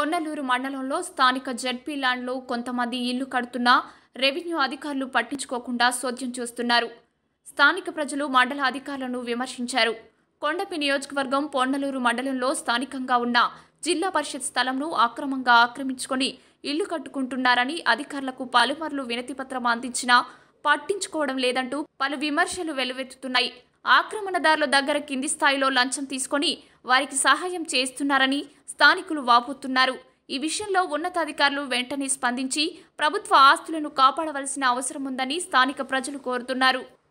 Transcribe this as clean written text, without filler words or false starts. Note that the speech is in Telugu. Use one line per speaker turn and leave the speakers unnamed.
పొన్నలూరు మండలంలో స్థానిక జెడ్పీ ల్యాండ్లో కొంతమంది ఇల్లు కడుతున్నా రెవెన్యూ అధికారులు పట్టించుకోకుండా సోద్యం చూస్తున్నారు. స్థానిక ప్రజలు మండల అధికారులను విమర్శించారు. కొండపి నియోజకవర్గం పొన్నలూరు మండలంలో స్థానికంగా ఉన్న జిల్లా పరిషత్ స్థలంను అక్రమంగా ఆక్రమించుకొని ఇల్లు కట్టుకుంటున్నారని అధికారులకు పలుమార్లు వినతిపత్రం అందించినా పట్టించుకోవడం లేదంటూ పలు విమర్శలు వెల్లువెత్తుతున్నాయి. ఆక్రమణదారుల దగ్గర కింది స్థాయిలో లంచం తీసుకొని వారికి సహాయం చేస్తున్నారని స్థానికులు వాపోతున్నారు. ఈ విషయంలో ఉన్నతాధికారులు వెంటనే స్పందించి ప్రభుత్వ ఆస్తులను కాపాడవలసిన అవసరం ఉందని స్థానిక ప్రజలు కోరుతున్నారు.